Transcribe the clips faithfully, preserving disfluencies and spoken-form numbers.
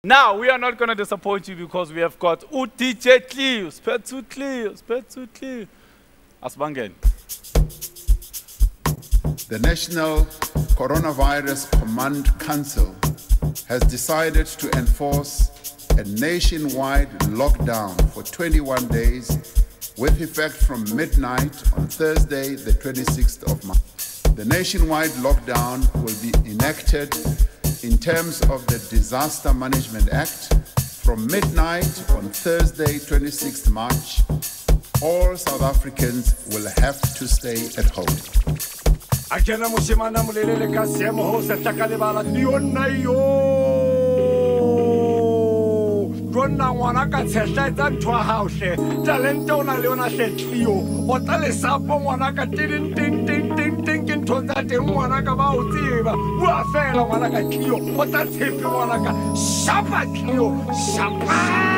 Now, we are not going to disappoint you because we have got U D J Cleo, Spetsu Cleo, Spetsu Cleo. Asbangen. The National Coronavirus Command Council has decided to enforce a nationwide lockdown for twenty-one days with effect from midnight on Thursday, the twenty-sixth of March. The nationwide lockdown will be enacted in terms of the Disaster Management Act from midnight on Thursday, twenty-sixth of March. All South Africans will have to stay at home. Akena mushimana mulelele ka semo ho se takalebala dionna yo rona ngwana ka tshehla tsa ntwa haohle talente ona le ona hletlio o tale sapo ngwana ka tin tin tin tin tin ke ntonza teng ngwana ka ba o tseba bua fela ngwana ka Cleo o tla tshepe ngwana ka shapa Cleo shapa.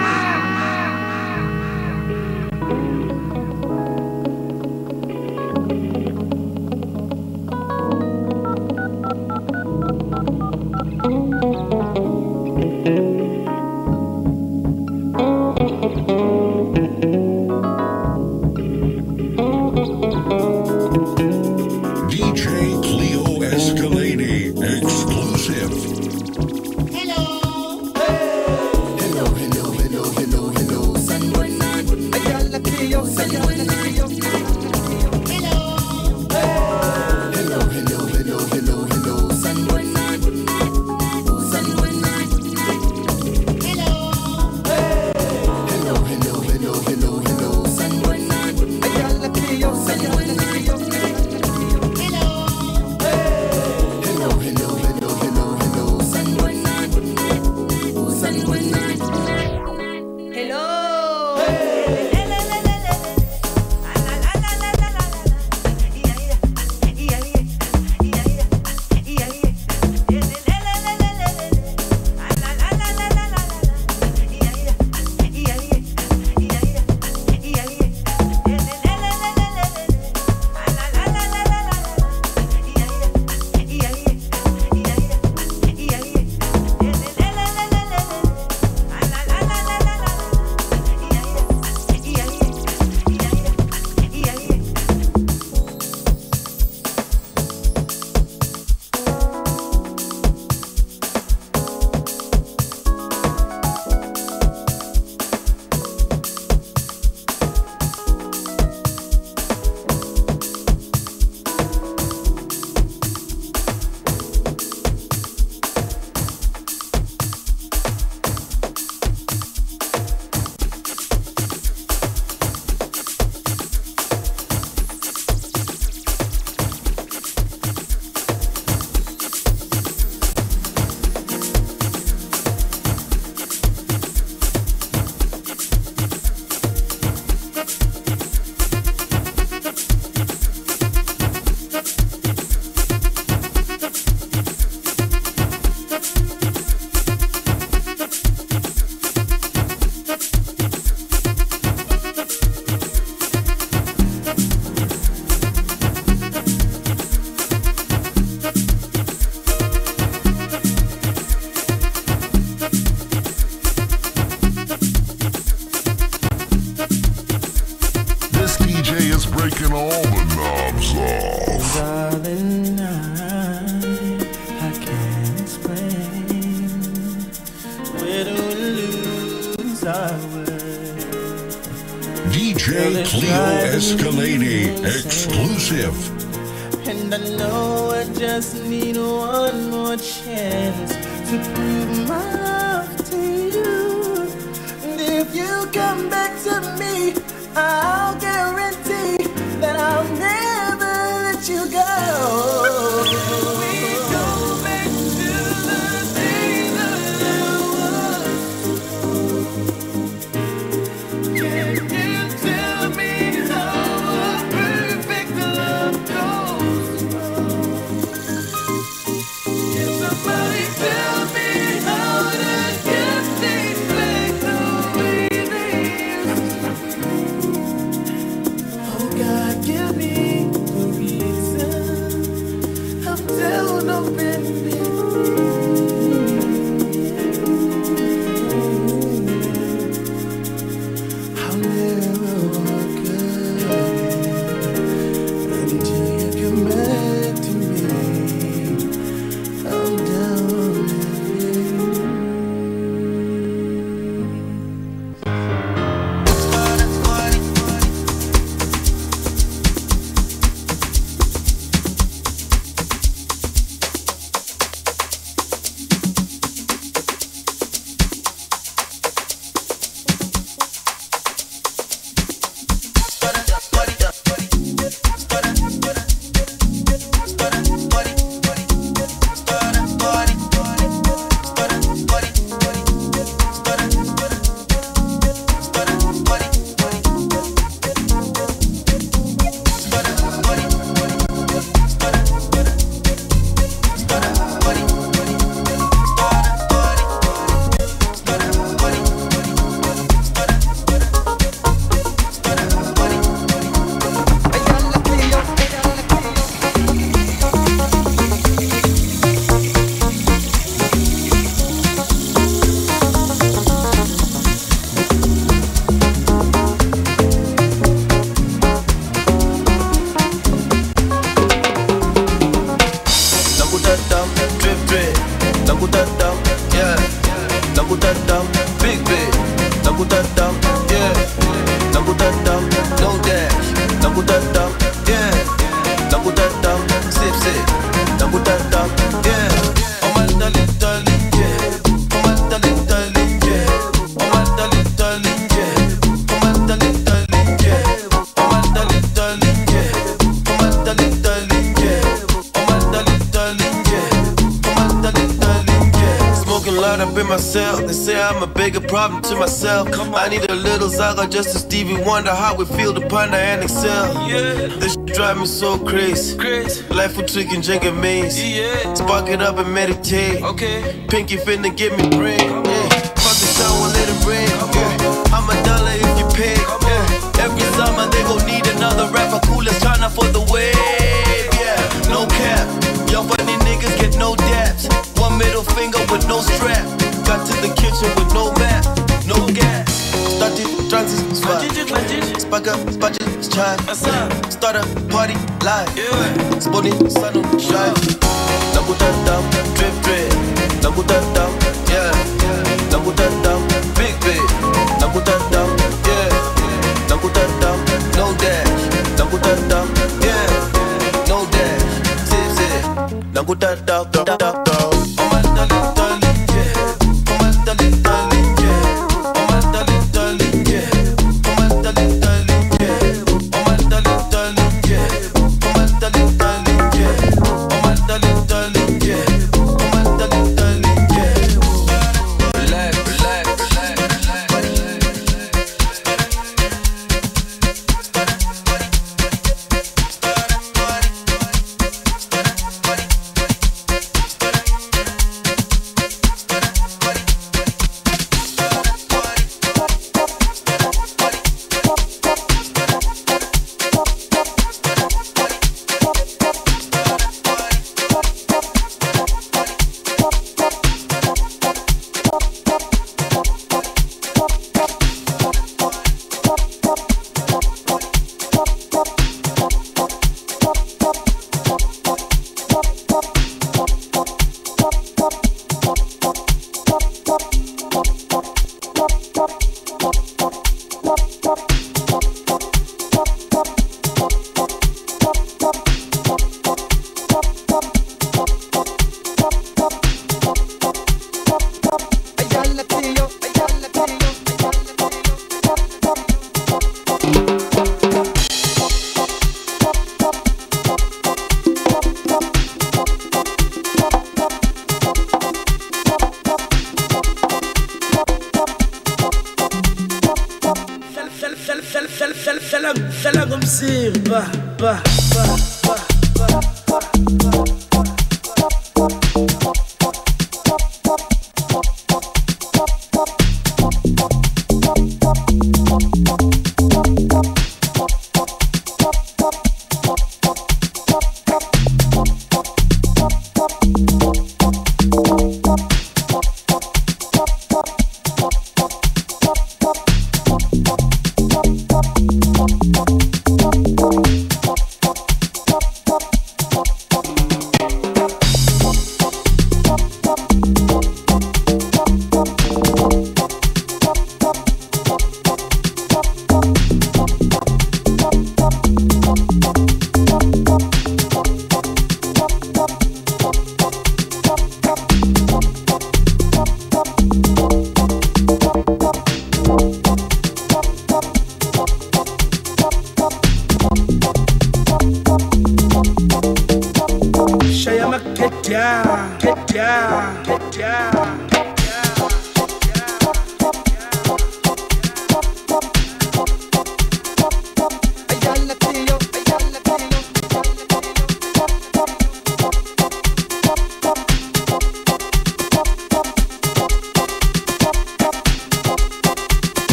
D J Cleo Escalade exclusive. And I know I just need one more chance to prove my love to you. And if you come back to me, I'll guarantee that I'll never let you go. Somebody tell me how to Nakutata, big big. Nakutata, yeah. Nakutata, no dash. Nakutata, yeah. Nakutata, sip sip. Nakutata, yeah. Oh my darling, darling, yeah. Oh my darling, darling, yeah. Oh my darling, darling, yeah. Oh my darling, darling, yeah. Oh my darling, darling, yeah. Oh my darling, darling, yeah. Oh my darling, darling, yeah. Oh my darling, darling, yeah. Smoking loud up in my cell. They say I'm a bigger problem to myself. I need a little Zaga just to Stevie Wonder how we feel to ponder and excel. Yeah. This shit drive me so crazy. Crazy. Life for chicken, drinking maze. Yeah. Spark it up and meditate. Okay. Pinky finna give me brain. Yeah. Fuck the shower, let it rain. Yeah. I'm a dollar if you pay. Yeah. Every summer they gon' need another rapper cool as China for the wave. Yeah. No cap. Y'all funny niggas get no daps. One middle finger with no strap. Got to the kitchen with no map, no gas. Started transit spot. Spark up, budget, charge. Start a party live. Sporting sun on shine. Nakutata, drip drip. Nakutata, yeah. Nakutata, big big. Nakutata, yeah. Nakutata, no dash. Nakutata, yeah. No dash, zip zip. Nakutata, da da da. Oh my darling, darling, yeah. Oh my darling, darling, yeah. Oh my darling, darling, yeah. Oh my darling, darling, yeah. Oh my darling, darling, yeah. Oh my darling, darling, yeah. Oh my darling, darling, yeah. Oh my darling, darling, yeah. Relax, relax, relax, relax, Fela ngomzimba ba ba ba ba ba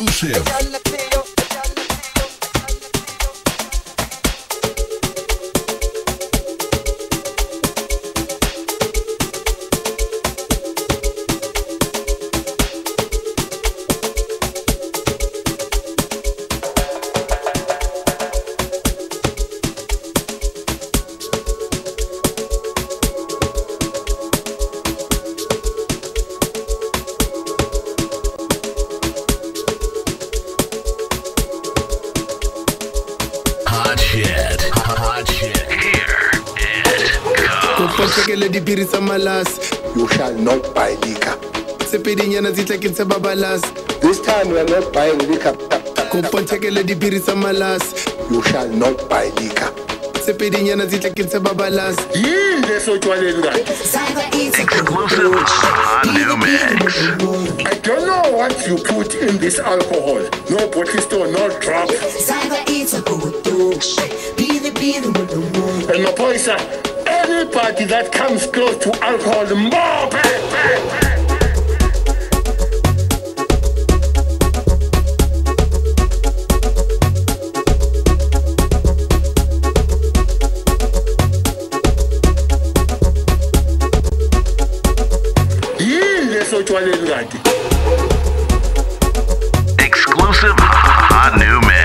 exclusive. You shall not buy liquor. This time we are not buying liquor. You shall not buy liquor. Exclusive hot new mix. I don't know what you put in this alcohol. No potato, no drop. And no poison. Anybody that comes close to alcohol, the more bad, bad, bad. Exclusive hot new mix.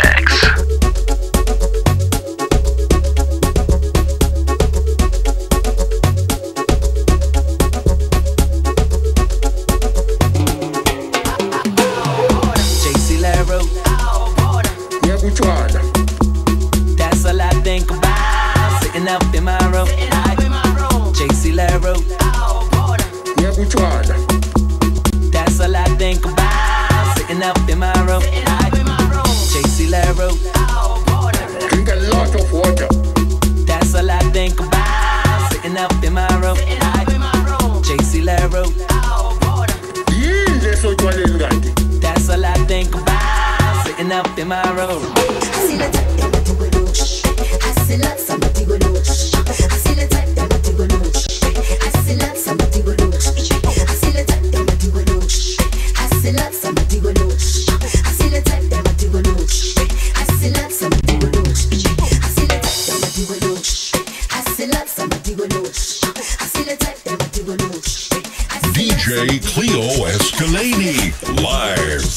That's all I think about. Sitting up in my room. J C Laro. That's all I think about. Sitting up in my room. J C Laro. Drink a lot of water. That's all I think about. Sitting up in my room. J C Laro. That's all I think about. Sitting up in my room. D J Cleo Escalade live.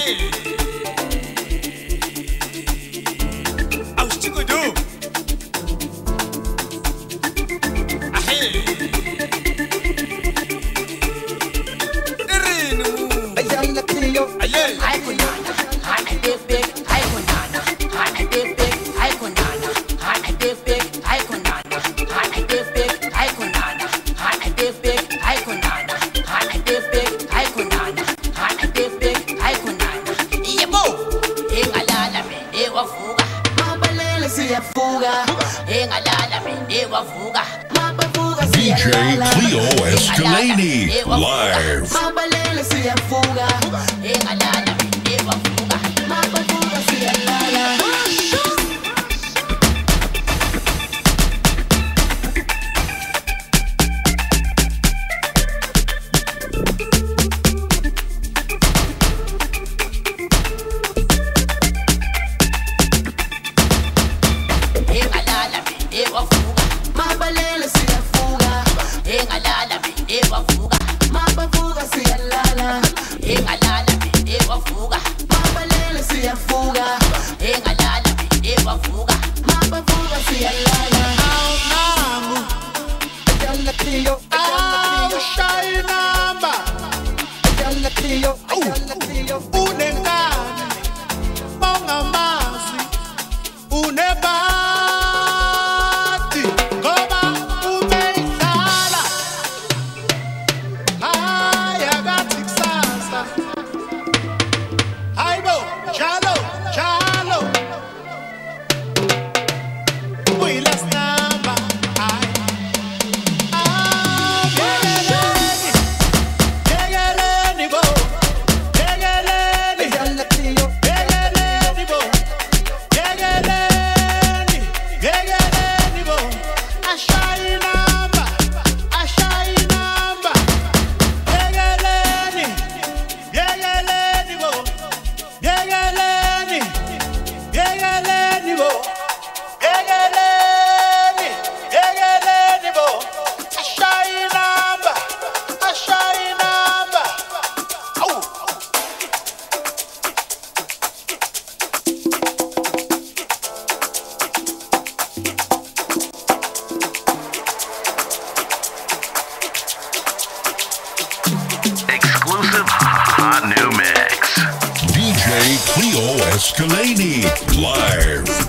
D J Cleo Escalani live. Cleo Escalani live.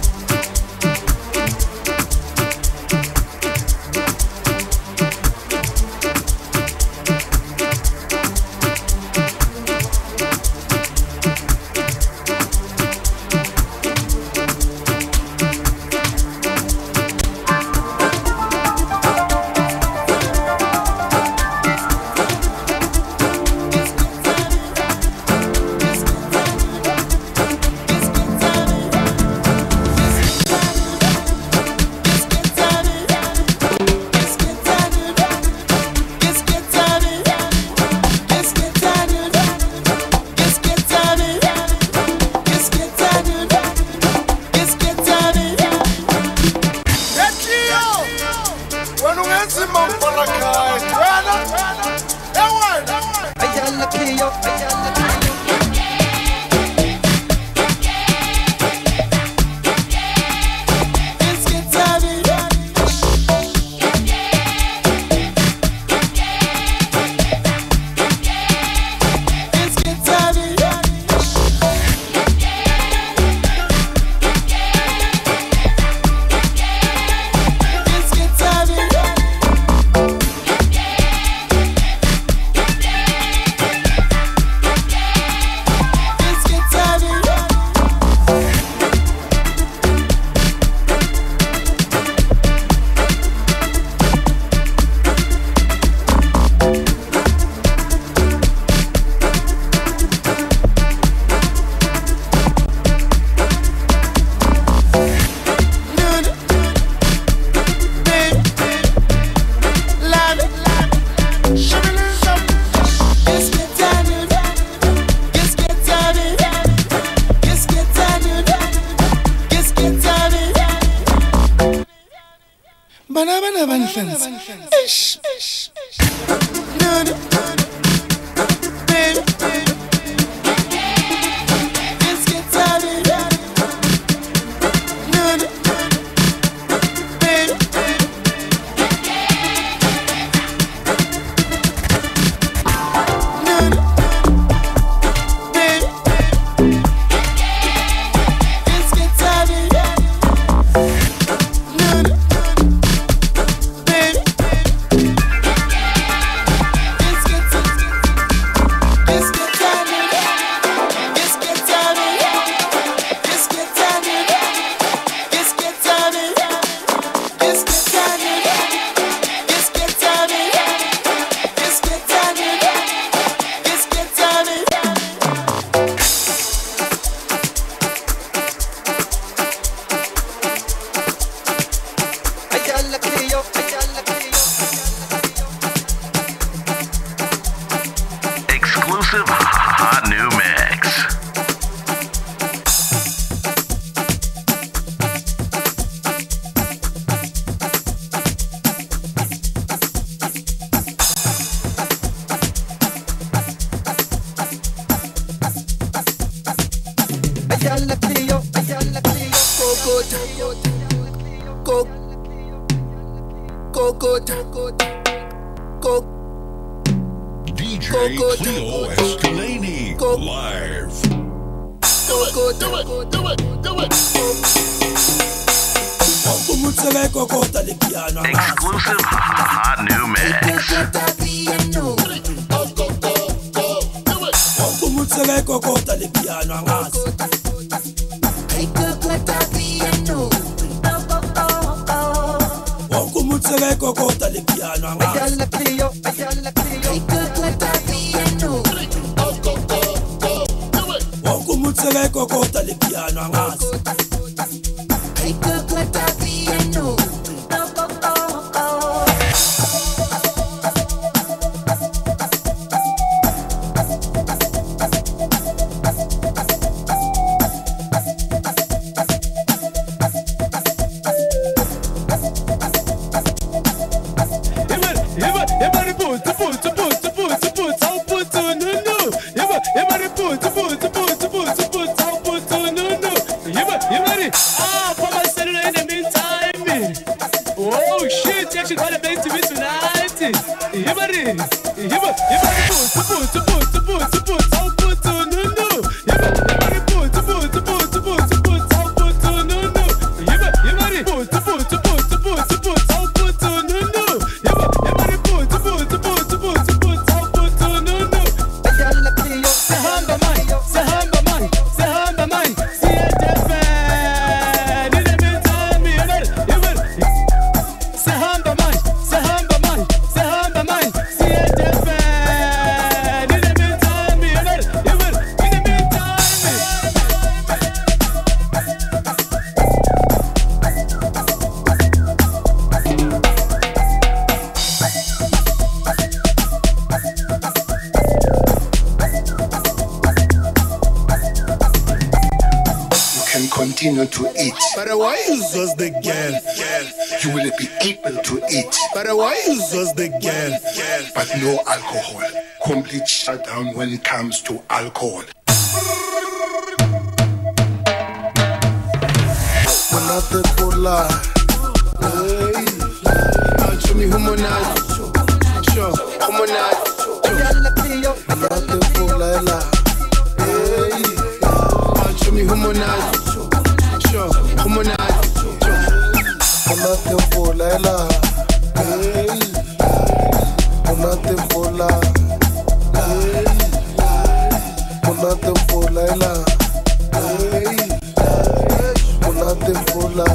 D J Cleo Escalini live. Do it, do it, do it, do it. Exclusive hot new mix. Continue to eat. But why is just the girl? You will be able to eat. But why is just the girl? But no alcohol. Complete shutdown when it comes to alcohol. Manate pola. Hey, show me humanite. Show humanite. Manate pola la. Hey, show me humanite. Come on out, I'm not the Polella. Hey, I'm not the Pola. Hey, I'm not the Polella. Hey, I'm not the Pola.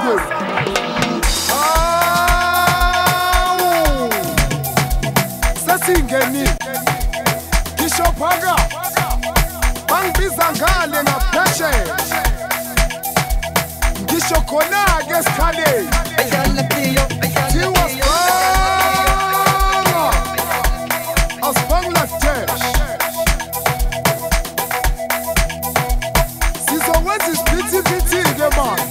Samuel. Awu. Sesingeni. Kisho phaga. Bangibiza ngale ngaphesheya. Ngisho khona ke esikhaleni. Thiwa Sibanga. Asibanga Tesh. Sizokwenza isiphithiphithi ke manje.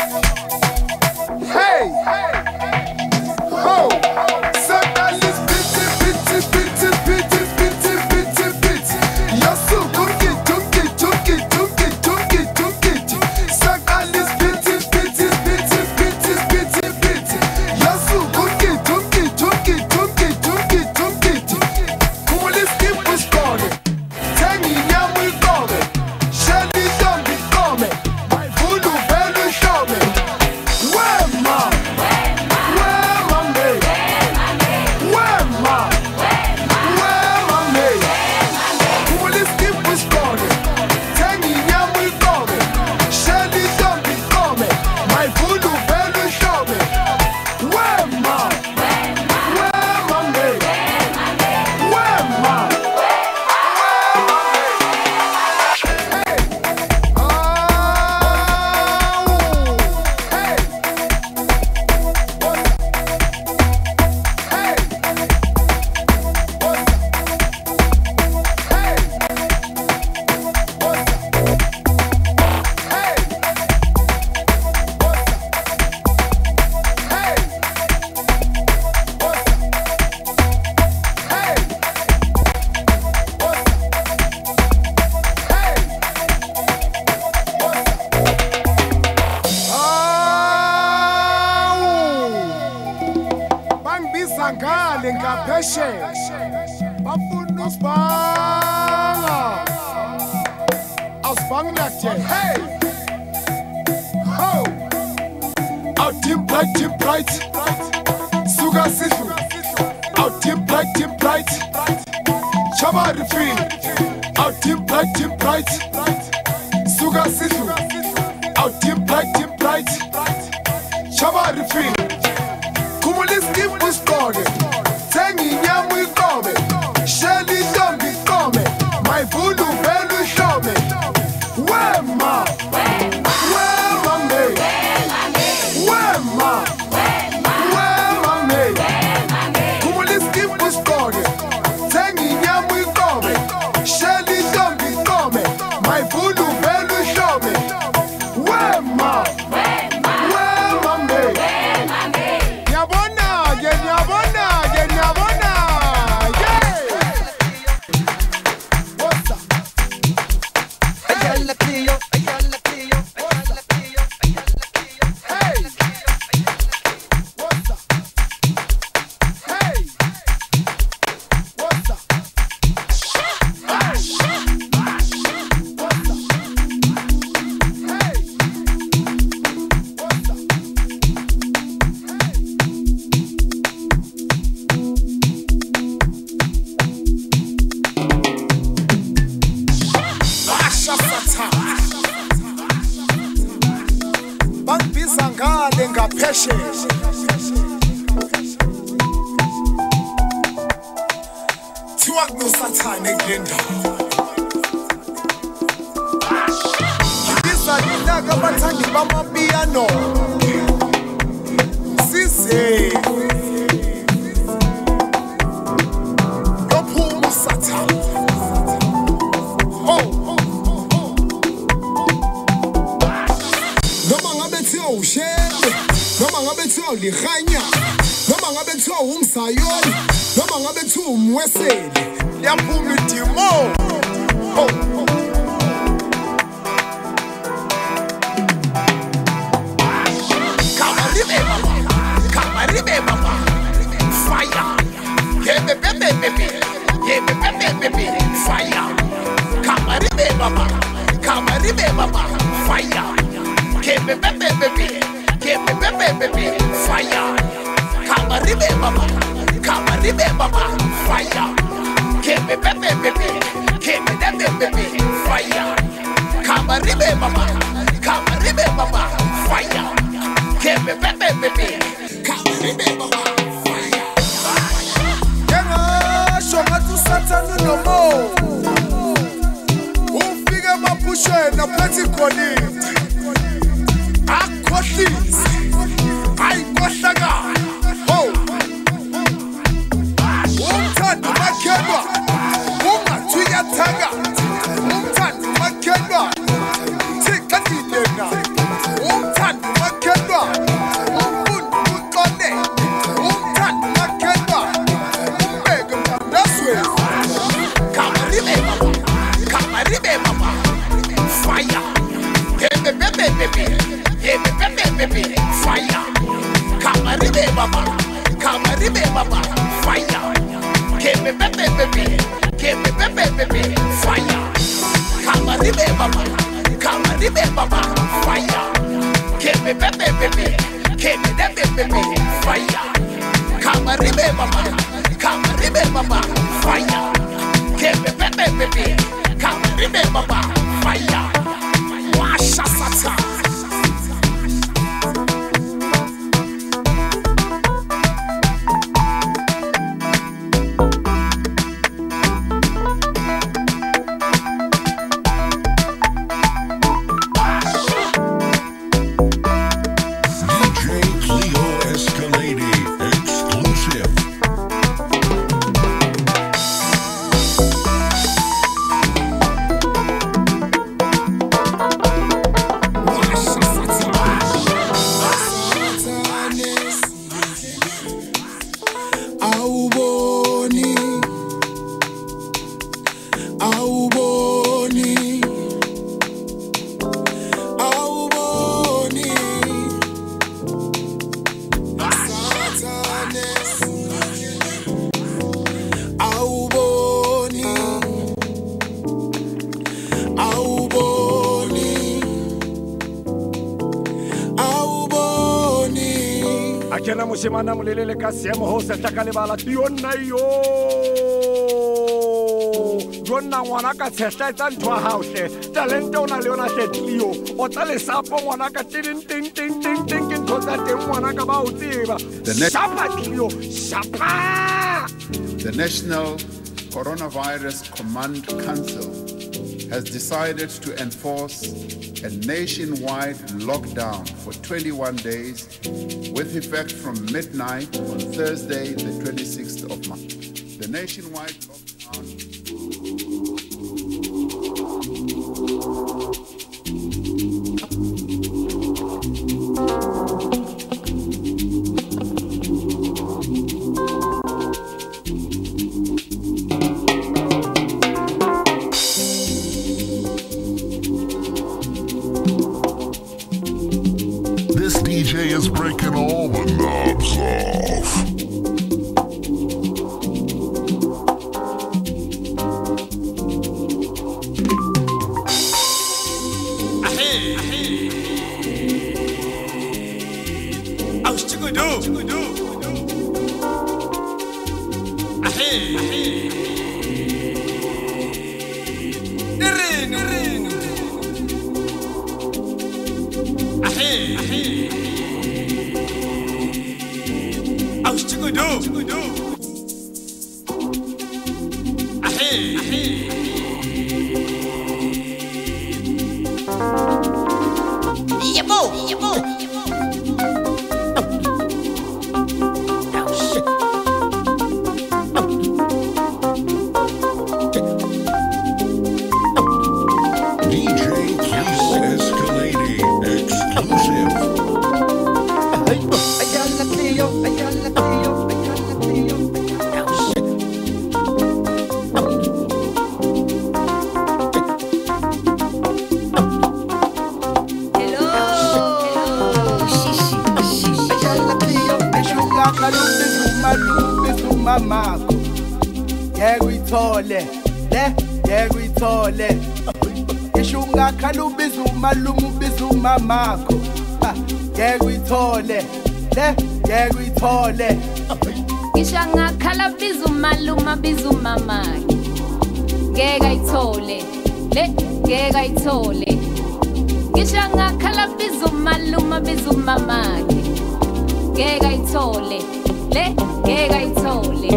Hey! Ho! Sakalis pitty pitty pitty pitty pitty pitty pitty. Yasu kunki tunki tunki tunki tunki tunki. Sakalis pitty pitty pitty pitty pitty pitty. Yasu kunki tunki tunki tunki tunki tunki. Kumulis keep us going. Tangi nyamu ikome. Shadi dombi kome. My vulu velu shome. Wema. Wema me. Wema. Wema me. Kumulis keep us going. Tangi nyamu ikome. Shadi dombi kome. My vulu velu shome. Wema. Wema me. Wema. Hey. Awu. Hey. Hey. Bangibiza ngale ngaphesheya. Bafuna usibanga. Asibanga nje. Hey! Ho! Out team bright, team bright. Suga sisu. Out team bright, team bright. Chama refill. Out team bright, team bright. Suga sisu. Out team bright, team bright. Chama refill. Kumulis keep us going. Tangi nyamu ikome. Shelly dombi kome. My vulu velu shome. Wema. Wema me. Wema. Wema me. Kumulis keep us going. Tangi nyamu ikome. Shelly dombi kome. My vulu velu shome. Wema. Wema me. Nyabona, ye nyabona, ye nyabona, yeah. What's up? Hey. Hey. What's up? Hey. What's up? Hey. What's up? Hey. What's up? Bangibiza ngale ngaphesheya. Thiwa kunosathane kule ndawo. Ngibiza nginaka abathandi bamapiyano. Size. Yophuma usathane. Ho. Noma ngabe thiwa ushele, noma ngabe thiwa ulihanya, noma ngabe thiwa umsayoni, noma ngabe thiwa umweseli, liyaphuma idimo. Ho. Kamaribe baba, kamaribe baba, fire. Yebe bebe bebe, yebe bebe bebe, fire. Kamaribe baba, kamaribe baba, fire. Yebe bebe bebe, yebe bebe bebe, fire. Kamaribe baba, kamaribe baba, fire. Yebe bebe bebe, yebe bebe bebe, fire. Kamaribe baba, kamaribe baba, fire. me pepe pepe. Come ribe baba. Kenga shonga tu satanu no mo. Ufike mapushe na peti koni. Akotis. Ai kosaga. Ho. Umtani makeba. Uma tuya taga. Umtani makeba. Tika didena. Umtani makeba. Umbun ukone. Umtani makeba. Umbega mnaswe. Kamaribe baba. Kamaribe baba. Fire. Hebe bebe bebe. Hebe bebe bebe. Fire. Kamaribe baba. Kamaribe baba. Fire. Hebe bebe bebe. Hebe bebe bebe. Fire. Kamaribe baba. Kamaribe baba. Fire. Hebe bebe bebe. Hebe bebe bebe. Fire. Kamaribe baba. Kamaribe baba. Fire. Hebe bebe bebe. Kamaribe baba. Fire. Washa sata. D J Cleo Escalade exclusive. Awuboni. Awuboni. Awuboni. Satanes. Awuboni. Awuboni. Awuboni. Akena mushimana mulelele kasemo ho setaka lebala yona yo yona ngwana ka tshehla tsa ntwa hauhle talente ona le yona Cleo o tla le sapo ngwana ka ting ting ting ting ting ke ntho tsa teng ngwana ka ba o tseba shapa Cleo shapa. The National Coronavirus Command Council has decided to enforce a nationwide lockdown for twenty-one days with effect from midnight on Thursday, the twenty-sixth of March. The nationwide lockdown This D J is breaking all the knobs off. Malumu bizu mamako, yegwithole, le yegwithole. Ngisha ngakhala bizu maluma bizu mamaki, ngeke ayithole, le ngeke ayithole. Ngisha ngakhala bizu maluma bizu mamaki, ngeke ayithole le ngeke ayithole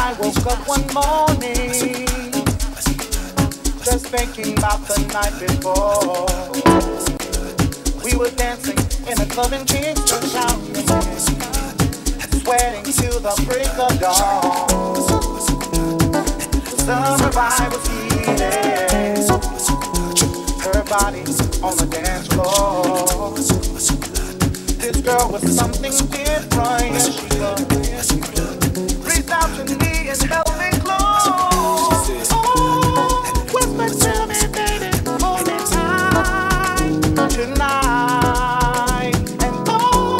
I woke up one morning, just thinking about the night before. We were dancing in a club in Kingston, shouting, sweating till the break of dawn. The sunrise was heated, her body on the dance floor. This girl was something different, yes she was. Reached out to me and held me close. Oh, whisper to me, baby, hold me tight tonight. And oh,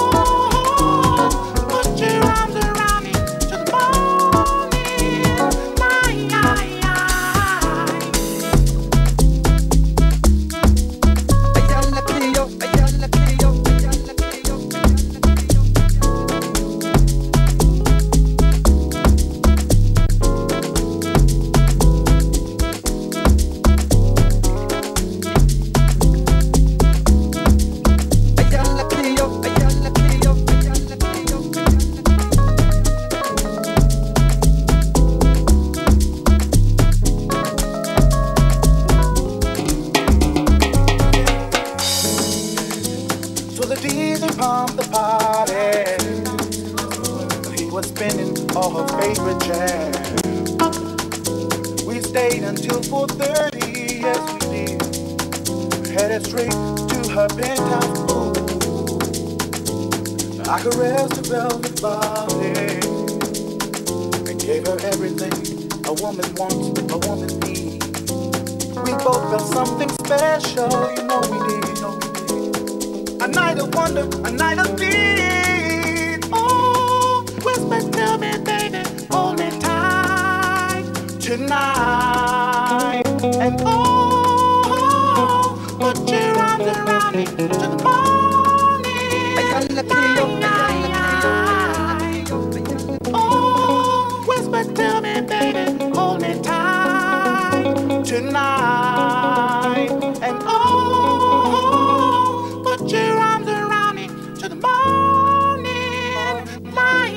put your arms around me till the morning light. Ayala Cleo, ayala Cleo, ayala Cleo. So the D J pumped the party. He was spinning all her favorite jams. We stayed until four thirty, yes we did. Headed straight to her penthouse pool. I caressed her velvet body and gave her everything a woman wants, a woman needs. We both felt something special, you know we did, you know we did. A night of wonder, a night of peace. Oh, whisper to me, baby, hold me tight tonight. And oh, put your arms around me till the morning. Ayala Cleo, ayala Cleo. Oh, whisper to me, baby, hold me tight tonight. And oh, put your arms around me till the morning light.